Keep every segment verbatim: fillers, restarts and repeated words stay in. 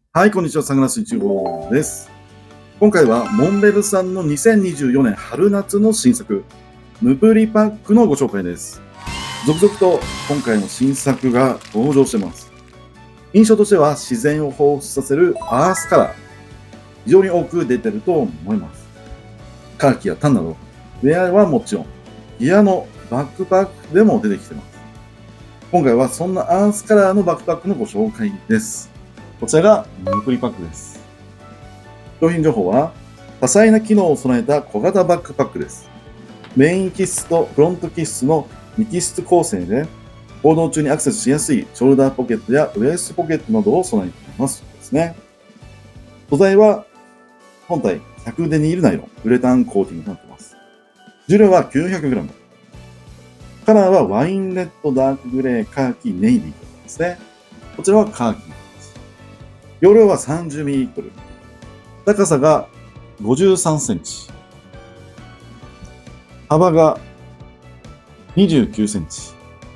はい、こんにちは。サングラスいち号です。今回はモンベルさんのにせんにじゅうよねん春夏の新作、ヌプリパックのご紹介です。続々と今回の新作が登場しています。印象としては自然を彷彿させるアースカラー。非常に多く出てると思います。カーキやタンなど、ウェアはもちろん、ギアのバックパックでも出てきています。今回はそんなアースカラーのバックパックのご紹介です。こちらがヌプリパックです。商品情報は、多彩な機能を備えた小型バックパックです。メインキッスとフロントキッスのに機質構成で、行動中にアクセスしやすいショルダーポケットやウエストポケットなどを備えています。ですね。素材は、本体ひゃくデニールナイロン、ウレタンコーティングとなっています。重量は きゅうひゃくグラム。カラーはワインレッド、ダークグレー、カーキ、ネイビーですね。こちらはカーキ。容量は さんじゅうミリリットル。高さがごじゅうさんセンチ。幅がにじゅうきゅうセンチ。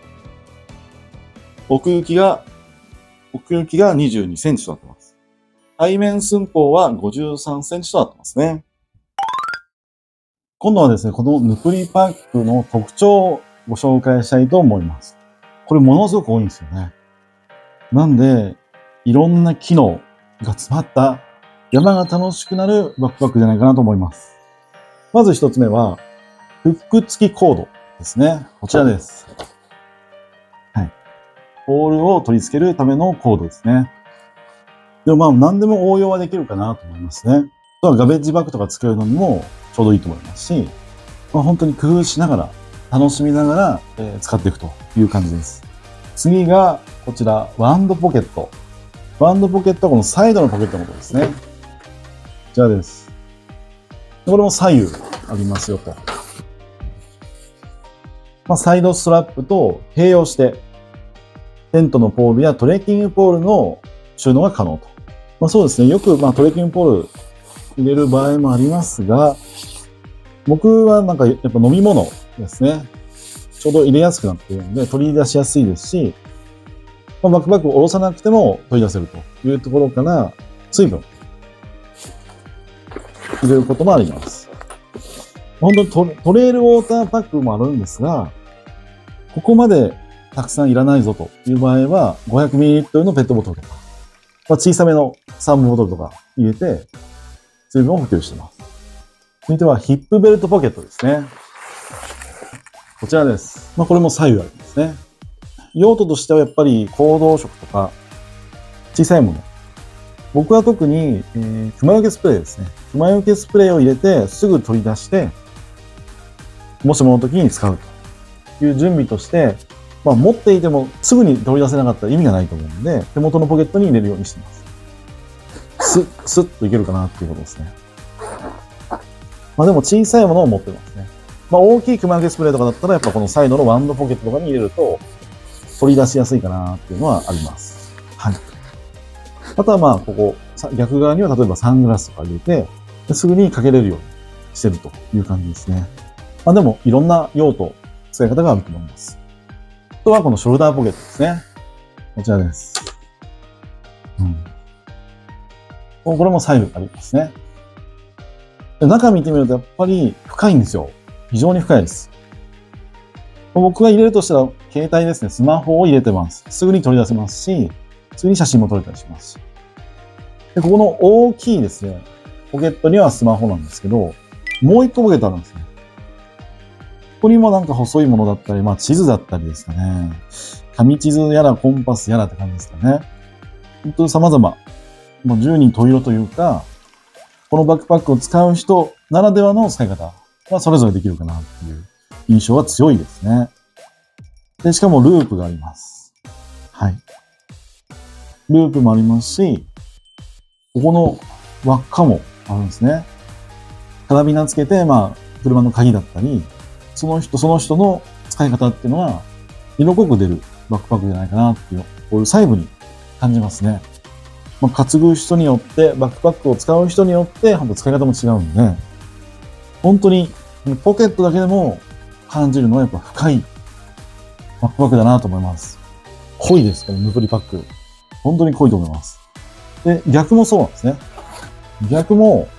奥行きが、奥行きがにじゅうにセンチとなっています。背面寸法はごじゅうさんセンチとなっていますね。今度はですね、このヌプリパックの特徴をご紹介したいと思います。これものすごく多いんですよね。なんで、いろんな機能が詰まった山が楽しくなるバックパックじゃないかなと思います。まず一つ目は、フック付きコードですね。こちらです。はい。ポールを取り付けるためのコードですね。でもまあ何でも応用はできるかなと思いますね。あとはガベッジバッグとか作るのにもちょうどいいと思いますし、まあ、本当に工夫しながら、楽しみながら、えー、使っていくという感じです。次がこちら、ワンドポケット。ワンドポケットはこのサイドのポケットのことですね。こちらです。これも左右ありますよと。まあ、サイドストラップと併用して、テントのポールやトレッキングポールの収納が可能と。まあ、そうですね。よくまあトレッキングポール入れる場合もありますが、僕はなんかやっぱ飲み物ですね。ちょうど入れやすくなっているので取り出しやすいですし、まあ、バックパックを下ろさなくても取り出せるというところから、水分入れることもあります。本当にトレ、トレイルウォーターパックもあるんですが、ここまでたくさんいらないぞという場合は、ごひゃくミリリットル のペットボトルとか、まあ、小さめのサーモンボトルとか入れて、水分を補給しています。続いてはヒップベルトポケットですね。こちらです。まあ、これも左右あるんですね。用途としてはやっぱり行動食とか小さいもの。僕は特に、えー、熊よけスプレーですね。熊よけスプレーを入れてすぐ取り出して、もしもの時に使うという準備として、まあ、持っていてもすぐに取り出せなかったら意味がないと思うので、手元のポケットに入れるようにしています。スッ、スッといけるかなっていうことですね。まあでも小さいものを持ってますね。まあ大きい熊よけスプレーとかだったらやっぱこのサイドのワンドポケットとかに入れると取り出しやすいかなっていうのはあります。はい。あとはまあここ逆側には例えばサングラスとか入れてすぐにかけれるようにしてるという感じですね。まあでもいろんな用途、使い方があると思います。あとはこのショルダーポケットですね。こちらです。うん。これも左右ありますね。中見てみるとやっぱり深いんですよ。非常に深いです。僕が入れるとしたら携帯ですね。スマホを入れてます。すぐに取り出せますし、すぐに写真も撮れたりしますし。で、ここの大きいですね、ポケットにはスマホなんですけど、もう一個ポケットあるんですね。ここにもなんか細いものだったり、まあ地図だったりですかね。紙地図やらコンパスやらって感じですかね。本当に様々。もう十人十色というか、このバックパックを使う人ならではの使い方はそれぞれできるかなっていう印象は強いですね。で、しかもループがあります。はい。ループもありますし、ここの輪っかもあるんですね。カラビナつけて、まあ、車の鍵だったり、その人その人の使い方っていうのは、色濃く出るバックパックじゃないかなっていう、こういう細部に感じますね。まあ、担ぐ人によって、バックパックを使う人によって、本当使い方も違うんで、本当にポケットだけでも感じるのはやっぱ深いバックパックだなと思います。濃いです、このヌプリパック。本当に濃いと思います。 で、逆もそうなんですね。逆も、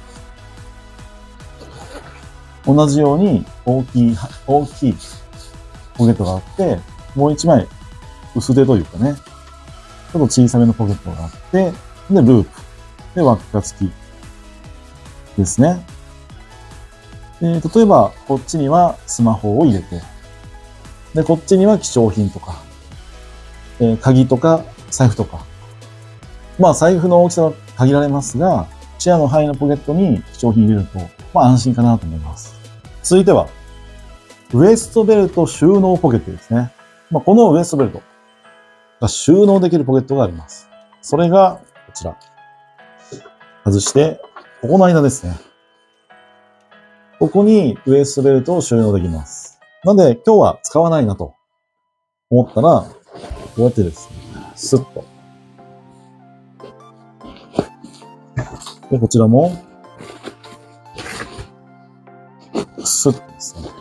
同じように大きい、大きいポケットがあって、もう一枚薄手というかね、ちょっと小さめのポケットがあって、で、ループ。で、輪っか付きですね。で、例えば、こっちにはスマホを入れて、で、こっちには貴重品とか、えー、鍵とか財布とか。まあ、財布の大きさは限られますが、視野の範囲のポケットに貴重品入れると、まあ安心かなと思います。続いては、ウエストベルト収納ポケットですね。まあ、このウエストベルトが収納できるポケットがあります。それが、こちら。外して、ここの間ですね。ここにウエストベルトを収納できます。なんで、今日は使わないなと思ったら、こうやってですね、スッと。で、こちらも、スッとですね。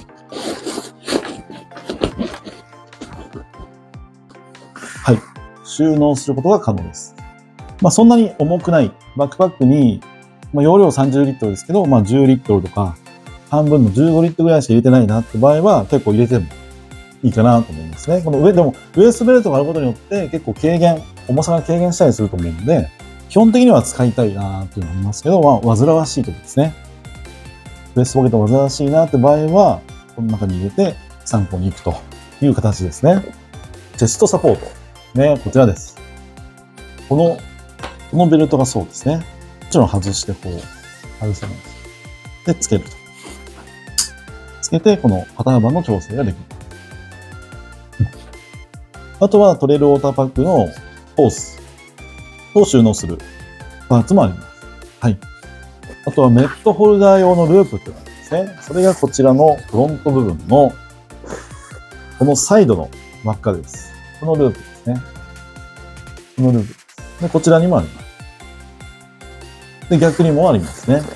はい。収納することが可能です。まあ、そんなに重くないバックパックに、まあ、容量さんじゅうリットルですけど、まあ、じゅうリットルとか、半分のじゅうごリットルぐらいしか入れてないなって場合は、結構入れてもいいかなと思いますね。この上、でも、ウエストベルトがあることによって、結構軽減、重さが軽減したりすると思うので、基本的には使いたいなっていうのがありますけど、まあ、煩わしい時ですね。ウエストポケット煩わしいなって場合は、この中に入れて参考に行くという形ですね。チェストサポート。ね、こちらです。この、このベルトがそうですね。もちろん外してこう、外せないです。で、つけると。つけて、この肩幅の調整ができる。あとはトレイルウォーターパックのホースを収納するパーツもあります。はい。あとはメットホルダー用のループっていうのがあるんですね。それがこちらのフロント部分の、このサイドの輪っかです。このループですね。このループです。で、こちらにもあります。で、逆にもありますね。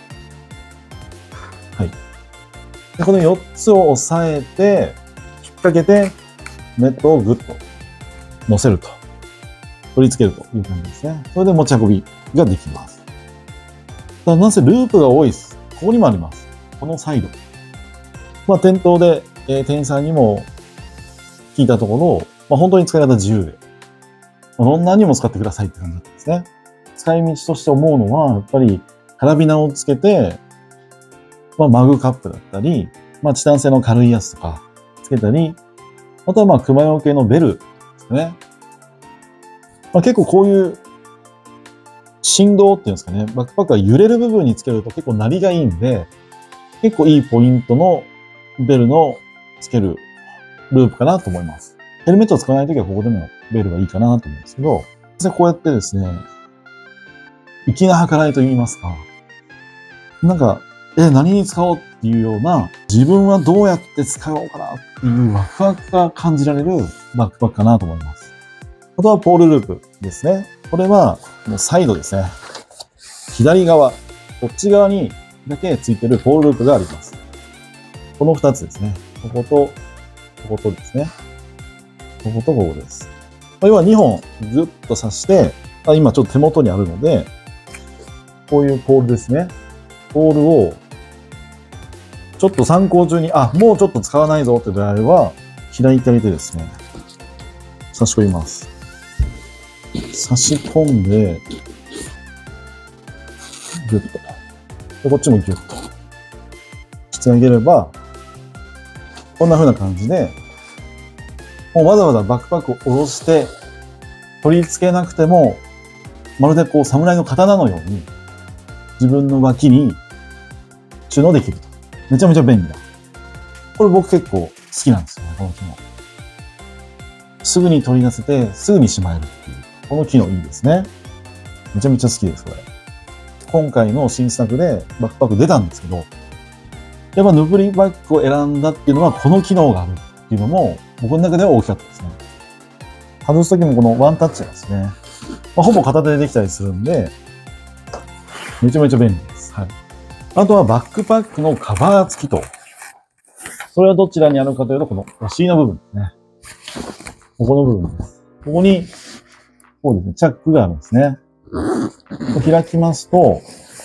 はい。で、このよっつを押さえて、引っ掛けて、ネットをグッと乗せると。取り付けるという感じですね。それで持ち運びができます。ただなんせループが多いです。ここにもあります。このサイド。まあ、店頭で、えー、店員さんにも聞いたところ、まあ、本当に使い方自由で、まあ、どんなにも使ってくださいって感じだったんですね。使い道として思うのは、やっぱりカラビナをつけて、まあ、マグカップだったり、まあ、チタン製の軽いやつとかつけたり、あとはまあ、熊用系のベルですね。まあ、結構こういう振動っていうんですかね、バックパックが揺れる部分につけると結構鳴りがいいんで、結構いいポイントのベルのつけるループかなと思います。ヘルメットを使わないときはここでもベルがいいかなと思うんですけど、こうやってですね、粋な計らいと言いますか、なんか、え、何に使おうっていうような、自分はどうやって使おうかなっていうワクワクが感じられるバックパックかなと思います。あとはポールループですね。これは、もうサイドですね。左側、こっち側にだけついてるポールループがあります。この二つですね。ここと、こことですね。こことここです。要はにほんぐっと刺して、今ちょっと手元にあるので、こういうポールですね。ポールを、ちょっと参考中に、あ、もうちょっと使わないぞって場合は、開いてあげてですね、差し込みます。差し込んで、ギュッと。で、こっちもギュッと。してあげれば、こんな風な感じで、もうわざわざバックパックを下ろして、取り付けなくても、まるでこう、侍の刀のように、自分の脇に収納できると。めちゃめちゃ便利だ。これ僕結構好きなんですよね、この機能。すぐに取り出せて、すぐにしまえるっていう。この機能いいですね。めちゃめちゃ好きです、これ。今回の新作でバックパック出たんですけど、やっぱヌブリバッグを選んだっていうのはこの機能があるっていうのも僕の中では大きかったですね。外すときもこのワンタッチなんですね。まあ、ほぼ片手でできたりするんで、めちゃめちゃ便利です。はい。あとはバックパックのカバー付きと。それはどちらにあるかというと、このお尻の部分ですね。ここの部分です。ここにこうですね、チャックがあるんですね。開きますと、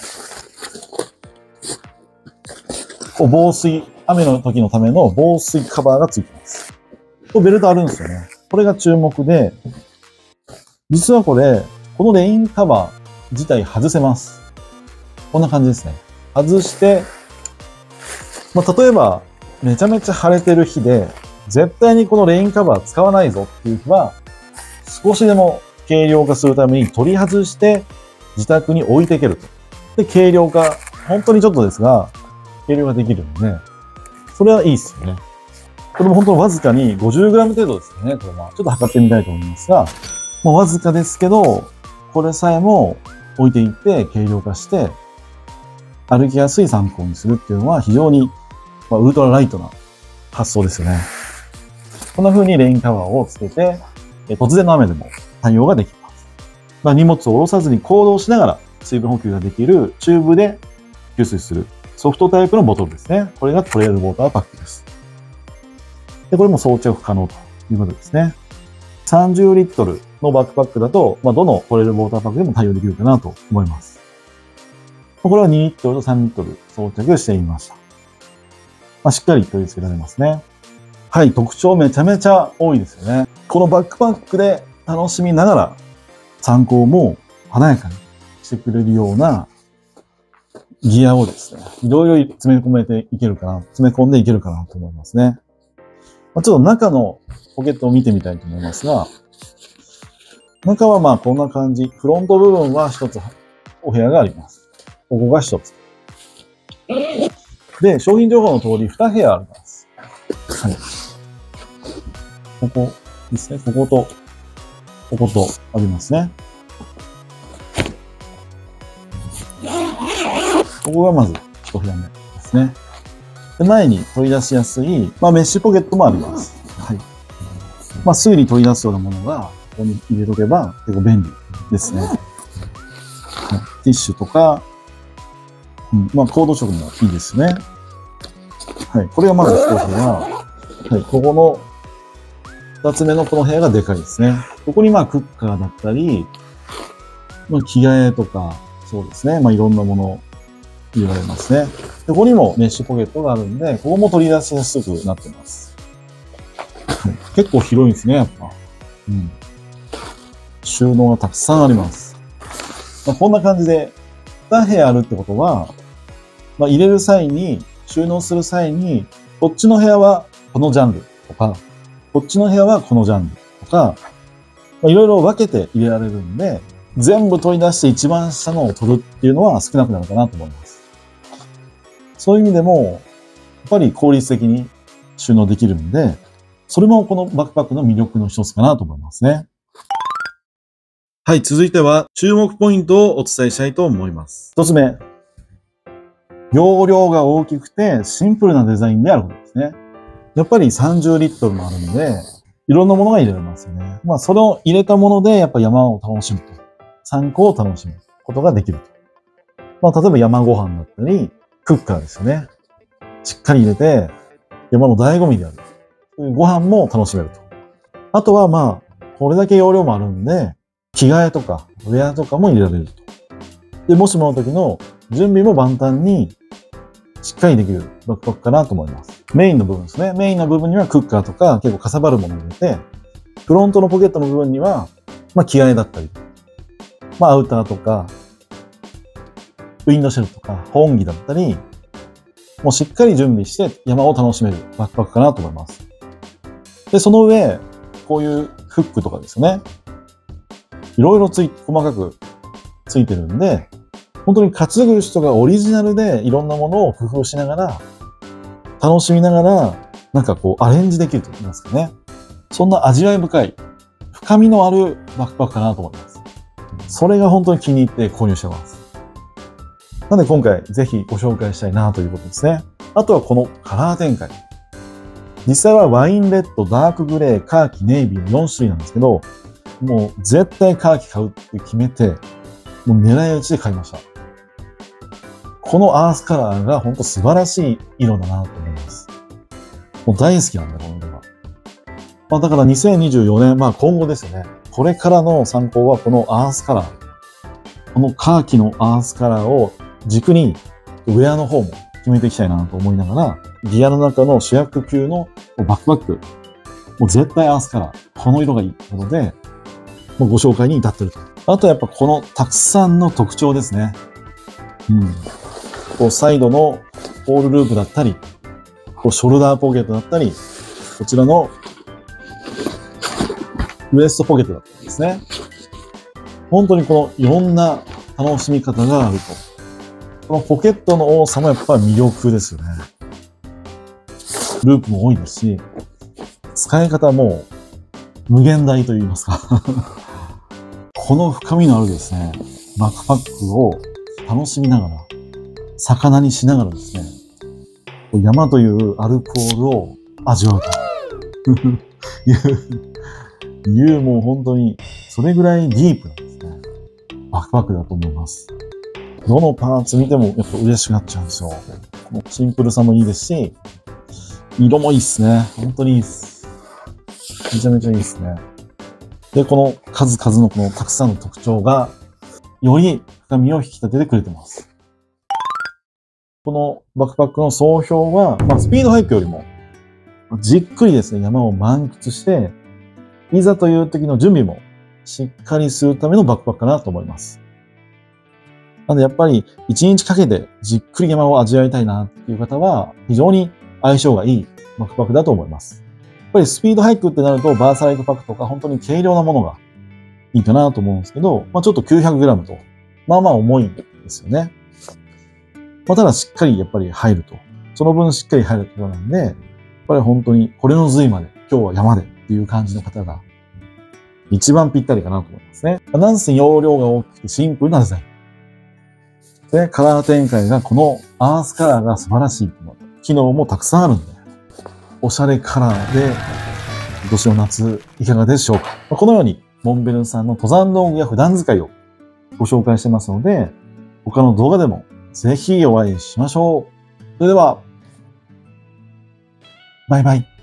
こう防水、雨の時のための防水カバーがついてます。こうベルトあるんですよね。これが注目で、実はこれ、このレインカバー自体外せます。こんな感じですね。外して、まあ、例えば、めちゃめちゃ晴れてる日で、絶対にこのレインカバー使わないぞっていう日は、少しでも軽量化するために取り外して自宅に置いていけると。で、軽量化、本当にちょっとですが、軽量化できるんで、それはいいですよね。これも本当わずかに ごじゅうグラム 程度ですよね、これは。ちょっと測ってみたいと思いますが、もうわずかですけど、これさえも置いていって軽量化して、歩きやすい参考にするっていうのは非常に、まあ、ウルトラライトな発想ですよね。こんな風にレインカバーをつけて、突然の雨でも対応ができます。まあ、荷物を下ろさずに行動しながら水分補給ができるチューブで給水するソフトタイプのボトルですね。これがトレイルウォーターパックです。で、これも装着可能ということですね。さんじゅうリットルのバックパックだと、まあ、どのトレイルウォーターパックでも対応できるかなと思います。これはにリットルとさんリットル装着してみました。まあ、しっかり取り付けられますね。はい、特徴めちゃめちゃ多いですよね。このバックパックで楽しみながら参考も華やかにしてくれるようなギアをですね、いろいろ詰め込めていけるかな、詰め込んでいけるかなと思いますね。まあ、ちょっと中のポケットを見てみたいと思いますが、中はまあこんな感じ。フロント部分は一つお部屋があります。ここが一つ。で、商品情報の通りに部屋あります。はい。ここですね。ここと、こことありますね。ここがまず一部屋目ですね。で、前に取り出しやすい、まあメッシュポケットもあります。はい。まあすぐに取り出すようなものがここに入れとけば結構便利ですね。はい、ティッシュとか、うん、まあコード色もいいですね。はい。これがまず一部屋。はい。ここの二つ目のこの部屋がでかいですね。ここにまあクッカーだったり、まあ着替えとか、そうですね。まあいろんなもの入れられますね。ここにもメッシュポケットがあるんで、ここも取り出しやすくなってます。はい、結構広いんですね、やっぱ。うん。収納がたくさんあります。まあ、こんな感じで、に部屋あるってことは、まあ、入れる際に、収納する際に、こっちの部屋はこのジャンルとか、こっちの部屋はこのジャンルとか、まあ、いろいろ分けて入れられるんで、全部取り出して一番下のを取るっていうのは少なくなるかなと思います。そういう意味でも、やっぱり効率的に収納できるんで、それもこのバックパックの魅力の一つかなと思いますね。はい、続いては注目ポイントをお伝えしたいと思います。一つ目。容量が大きくてシンプルなデザインであることですね。やっぱりさんじゅうリットルもあるんで、いろんなものが入れられますよね。まあ、それを入れたもので、やっぱ山を楽しむと。参考を楽しむことができると。まあ、例えば山ご飯だったり、クッカーですよね。しっかり入れて、山の醍醐味である。ご飯も楽しめると。あとはまあ、これだけ容量もあるんで、着替えとか、ウェアとかも入れられると。で、もしもの時の準備も万端にしっかりできるバックパックかなと思います。メインの部分ですね。メインの部分にはクッカーとか結構かさばるものを入れて、フロントのポケットの部分には、まあ着替えだったり、まあアウターとか、ウィンドシェルとか、本着だったり、もうしっかり準備して山を楽しめるバックパックかなと思います。で、その上、こういうフックとかですね。いろいろつい、細かくついてるんで、本当に担ぐ人がオリジナルでいろんなものを工夫しながら、楽しみながら、なんかこうアレンジできると言いますかね。そんな味わい深い、深みのあるバックパックかなと思います。それが本当に気に入って購入してます。なので今回ぜひご紹介したいなということですね。あとはこのカラー展開。実際はワインレッド、ダークグレー、カーキ、ネイビーのよん種類なんですけど、もう絶対カーキ買うって決めて、もう狙い撃ちで買いました。このアースカラーが本当素晴らしい色だなと思います。もう大好きなんだ、この色が。まあだからにせんにじゅうよねん、まあ今後ですよね。 これからの参考はこのアースカラー。このカーキのアースカラーを軸にウェアの方も決めていきたいなと思いながら、ギアの中の主役級のバックパック。もう絶対アースカラー。この色がいいということで、もうご紹介に至ってると。あとやっぱこのたくさんの特徴ですね。うん。こうサイドのホールループだったり、こうショルダーポケットだったり、こちらのウエストポケットだったりですね。本当にこのいろんな楽しみ方があると。このポケットの多さもやっぱり魅力ですよね。ループも多いですし、使い方も無限大と言いますか。この深みのあるですね、バックパックを楽しみながら、魚にしながらですね、山というアルコールを味わうという、いうもう本当にそれぐらいディープなんですね。バックパックだと思います。どのパーツ見てもやっぱ嬉しくなっちゃうんですよ。このシンプルさもいいですし、色もいいっすね。本当にいいっす。めちゃめちゃいいっすね。で、この数々のこのたくさんの特徴が、より深みを引き立ててくれてます。このバックパックの総評は、まあ、スピードハイクよりも、じっくりですね、山を満喫して、いざという時の準備もしっかりするためのバックパックかなと思います。なのでやっぱり一日かけてじっくり山を味わいたいなっていう方は、非常に相性がいいバックパックだと思います。やっぱりスピードハイクってなると、バーサライトパックとか本当に軽量なものがいいかなと思うんですけど、まあちょっと きゅうひゃくグラム と、まあまあ重いんですよね。まあただしっかりやっぱり入ると。その分しっかり入るところなんで、やっぱり本当にこれの髄まで、今日は山でっていう感じの方が一番ぴったりかなと思いますね。なんせ容量が大きくてシンプルなデザイン。で、カラー展開がこのアースカラーが素晴らしい。機能もたくさんあるんで、おしゃれカラーで今年の夏いかがでしょうか。このようにモンベルンさんの登山道具や普段使いをご紹介してますので、他の動画でもぜひお会いしましょう。それでは、バイバイ。